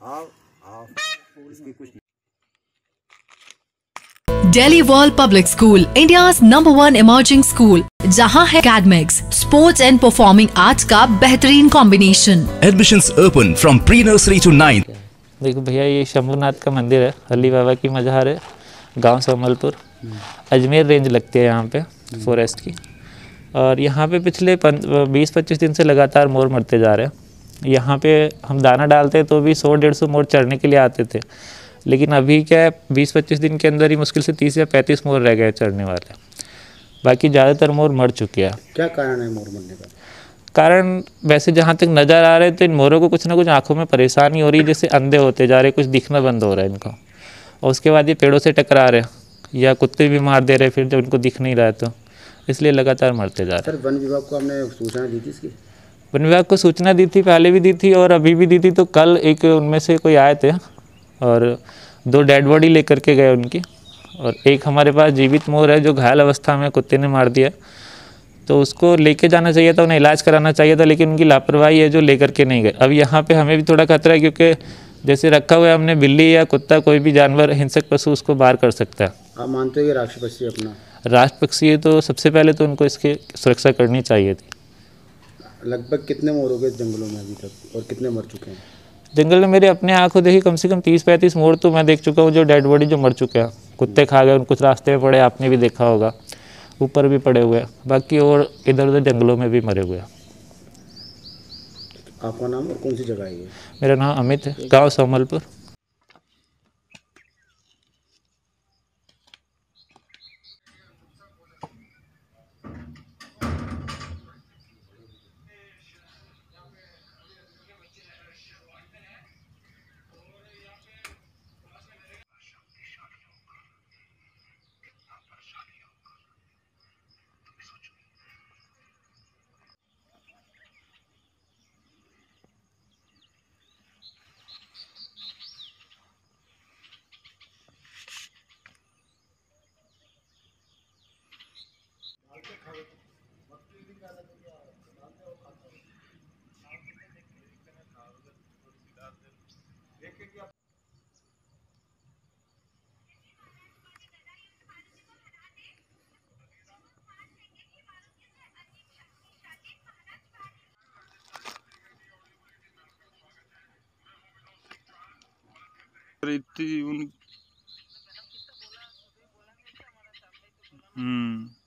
आओ इसकी कुछ Delhi World Public School, India's #1 emerging school, जहां है academics, sports and performing arts का बेहतरीन combination. Admissions open from pre-nursery to 9th। देखो भैया, ये शंभुनाथ का मंदिर है, अली बाबा की मज़ार है, गांव सोमलपुर, अजमेर रेंज लगती है यहाँ पे फॉरेस्ट की। और यहाँ पे पिछले 20-25 दिन से लगातार मोर मरते जा रहे हैं। यहाँ पे हम दाना डालते तो भी 100-150 मोर चढ़ने के लिए आते थे, लेकिन अभी क्या है 20-25 दिन के अंदर ही मुश्किल से 30 या 35 मोर रह गए चढ़ने वाले। बाकी ज़्यादातर मोर मर चुके हैं। क्या कारण है मोर मरने का? कारण वैसे जहाँ तक नज़र आ रहे हैं तो इन मोरों को कुछ ना कुछ आँखों में परेशानी हो रही है, जैसे अंधे होते जा रहे, कुछ दिखना बंद हो रहा है इनको। और उसके बाद ये पेड़ों से टकरा रहे या कुत्ते भी मार दे रहे फिर जब उनको दिख नहीं रहा है, तो इसलिए लगातार मरते जा रहे हैं। सर, वन विभाग को आपने सूचना दी थी इसकी? वन विभाग को सूचना दी थी, पहले भी दी थी और अभी भी दी थी। तो कल एक उनमें से कोई आए थे और 2 डेड बॉडी लेकर के गए उनकी, और एक हमारे पास जीवित मोर है जो घायल अवस्था में कुत्ते ने मार दिया। तो उसको लेके जाना चाहिए था, उन्हें इलाज कराना चाहिए था, लेकिन उनकी लापरवाही है जो लेकर के नहीं गए। अब यहाँ पे हमें भी थोड़ा खतरा है, क्योंकि जैसे रखा हुआ है हमने, बिल्ली या कुत्ता कोई भी जानवर हिंसक पशु उसको बाहर कर सकता है। आप मानते हो कि राष्ट्रीय पक्षी अपना राष्ट्र पक्षी है, तो सबसे पहले तो उनको इसकी सुरक्षा करनी चाहिए थी। लगभग कितने मोर हो गए जंगलों में अभी तक और कितने मर चुके हैं? जंगल में मेरे अपने आँखों देखी कम से कम 30-35 मोर तो मैं देख चुका हूँ, जो डेड बॉडी जो मर चुके हैं। कुत्ते खा गए, कुछ रास्ते में पड़े, आपने भी देखा होगा, ऊपर भी पड़े हुए हैं। बाकी और इधर उधर जंगलों में भी मरे हुए हैं। आपका नाम और कौन सी जगह है ये? मेरा नाम अमित है, गाँव सोमलपुर। इतनी